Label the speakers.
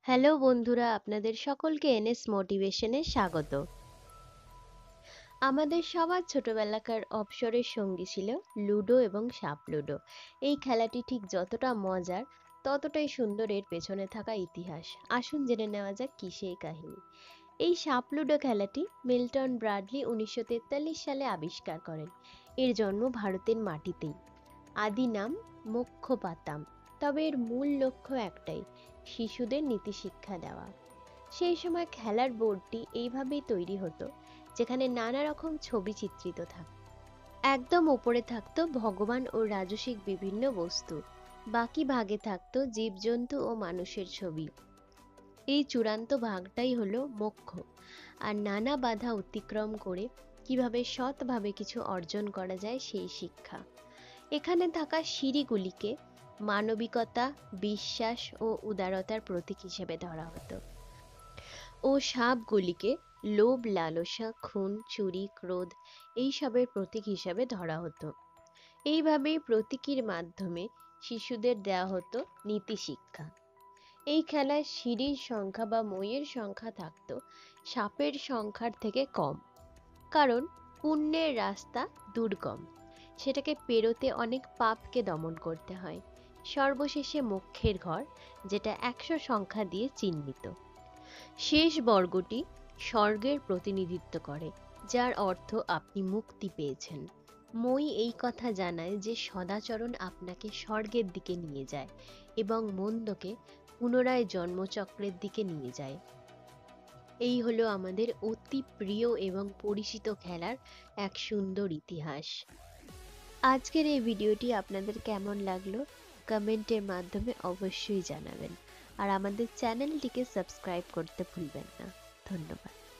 Speaker 1: Hello বন্ধুরা, আপনাদের সকলকে এনএস মোটিভেশনে স্বাগত। আমাদের সবার ছোটবেলাকার অবসরের সঙ্গী ছিল লুডো এবং সাপ লুডো। এই খেলাটি ঠিক যতটা মজার ততটাই সুন্দর এর পেছনে থাকা ইতিহাস। আসুন জেনে নেওয়া যাক কী সেই কাহিনী। এই সাপ লুডো খেলাটি মিল্টন ব্রাডলি 1943 সালে আবিষ্কার করেন। এর জন্ম ভারতের মাটিতেই। আদি নাম মোক্ষপাতাম। তবে এর মূল লক্ষ্য একটাই, শিশুদের নীতিশিক্ষা দেওয়া। সেই সময় খেলার বোর্ডটি এইভাবেই তৈরি হতো, যেখানে নানা রকম ছবি চিত্রিত থাকত। একদম ওপরে থাকতো ভগবান ও রাজসিক বিভিন্ন বস্তু, বাকি ভাগে থাকতো জীবজন্তু ও মানুষের ছবি। এই চূড়ান্ত ভাগটাই হলো মোক্ষ, আর নানা বাধা অতিক্রম করে কিভাবে সৎভাবে কিছু অর্জন করা যায় সেই শিক্ষা। এখানে থাকা সিঁড়িগুলিকে মানবিকতা, বিশ্বাস ও উদারতার প্রতীক হিসেবে ধরা হতো, ও সাপগুলিকে লোভ, লালসা, খুন, চুরি, ক্রোধ এইসবের প্রতীক হিসাবে ধরা হতো। এইভাবেই প্রতীকীর মাধ্যমে শিশুদের দেওয়া হতো নীতি শিক্ষা। এই খেলায় সিঁড়ির সংখ্যা বা মইয়ের সংখ্যা থাকতো সাপের সংখ্যার থেকে কম, কারণ পুণ্যের রাস্তা দুর্গম, সেটাকে পেরোতে অনেক পাপকে দমন করতে হয়। সর্বশেষে মোক্ষের ঘর, যেটা 100 সংখ্যা দিয়ে চিহ্নিত। শেষ বর্গটি স্বর্গের প্রতিনিধিত্ব করে, যার অর্থ আপনি মুক্তি পেয়েছেন। মই এই কথা জানায় যে সদাচরণ আপনাকে স্বর্গের দিকে নিয়ে যায় এবং মন্দকে পুনরায় জন্মচক্রের দিকে নিয়ে যায়। এই হলো আমাদের অতি প্রিয় এবং পরিচিত খেলার এক সুন্দর ইতিহাস। আজকের এই ভিডিওটি আপনাদের কেমন লাগলো কমেন্টের মাধ্যমে অবশ্যই জানাবেন, আর আমাদের চ্যানেলটিকে সাবস্ক্রাইব করতে ভুলবেন না। ধন্যবাদ।